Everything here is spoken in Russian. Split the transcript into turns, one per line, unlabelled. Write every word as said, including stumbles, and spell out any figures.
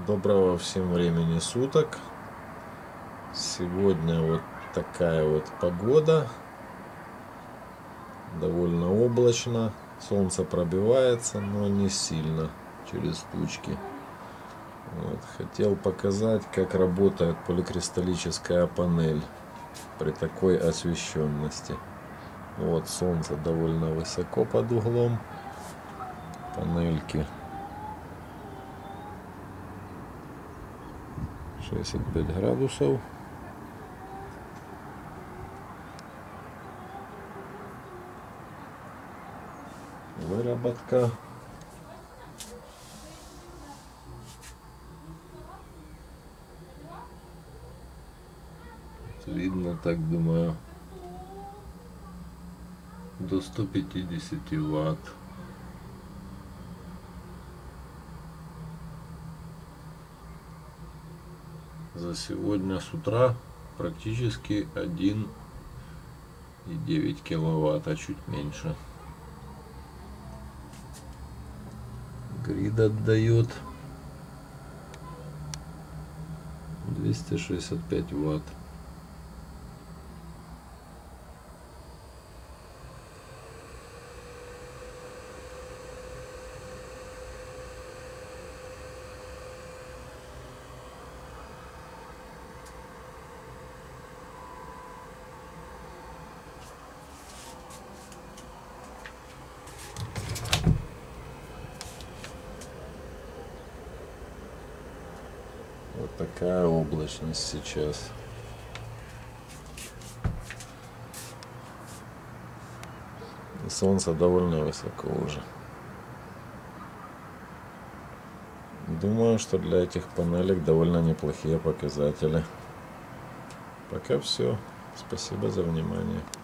Доброго всем времени суток. Сегодня вот такая вот погода. Довольно облачно. Солнце пробивается, но не сильно через тучки. Вот. Хотел показать, как работает поликристаллическая панель при такой освещенности. Вот солнце довольно высоко под углом панельки. шестьдесят пять градусов. Выработка. Видно, так думаю, до ста пятидесяти ватт. За сегодня с утра практически один и девять киловатт, а чуть меньше. Грид отдает двести шестьдесят пять ватт. Вот такая облачность сейчас. И солнце довольно высоко уже. Думаю, что для этих панелек довольно неплохие показатели. Пока все. Спасибо за внимание.